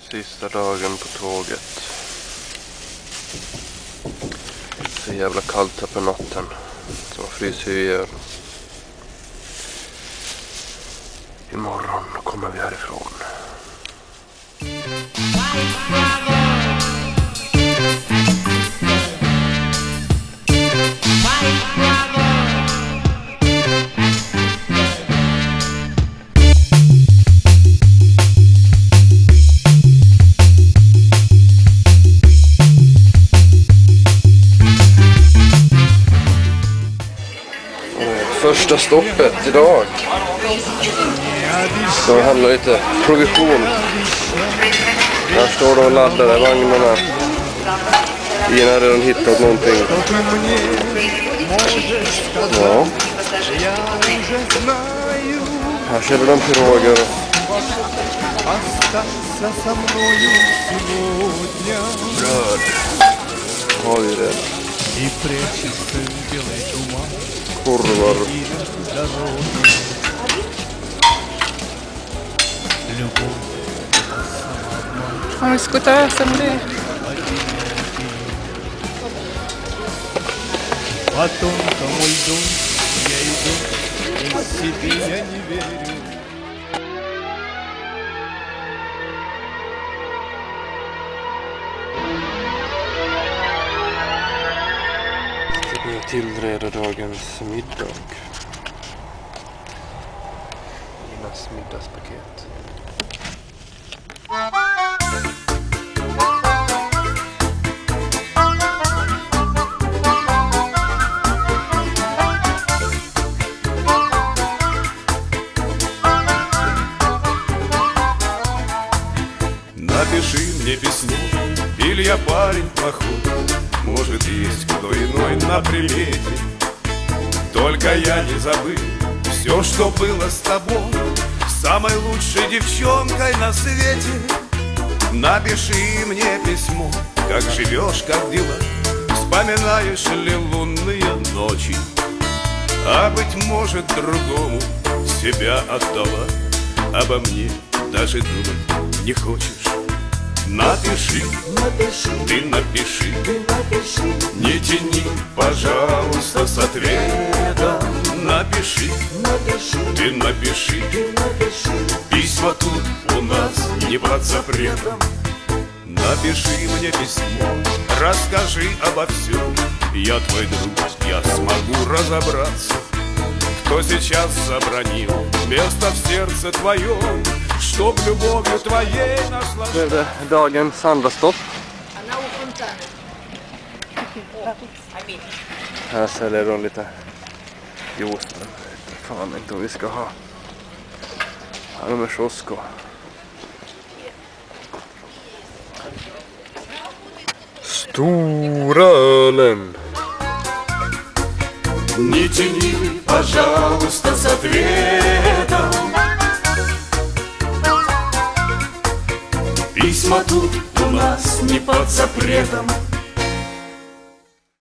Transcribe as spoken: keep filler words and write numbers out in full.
Sista dagen på tåget. Så jävla kallt här på natten. Så man fryser ihjäl. Imorgon kommer vi härifrån. Första stoppet idag. Så det handlar lite provision. Här står de och laddar i vagnarna. Ina har redan hittat någonting. Ja. Här ser vi de piroger. Bröd. Har vi det. Korvar. Ой, скуда со мной. По тонкому льду я иду, и себе я не верю. Jag tillreder dagens middag. Inas middagspaket. Напиши мне письмо, или я парень плохой. Может, есть кто иной на примете. Только я не забыл все, что было с тобой, самой лучшей девчонкой на свете. Напиши мне письмо, как живешь, как дела, вспоминаешь ли лунные ночи. А быть может, другому себя отдала, обо мне даже думать не хочешь. Напиши, напиши, ты напиши, ты напиши, не тяни, пожалуйста, с ответом. Напиши, напиши, ты напиши, ты напиши, письма тут у нас не под запретом. Напиши мне письмо, расскажи обо всем. Я твой друг, я смогу разобраться, кто сейчас забронил место в сердце твоем, чтоб любовью твоей наслаждаться. Det är dagens andra stopp. Här säljer de lite juice, men jag vet fan inte om vi ska ha. Här är kiosko. Stora ölen. Не тяни, пожалуйста, с ответом. Письма тут у нас не под запретом.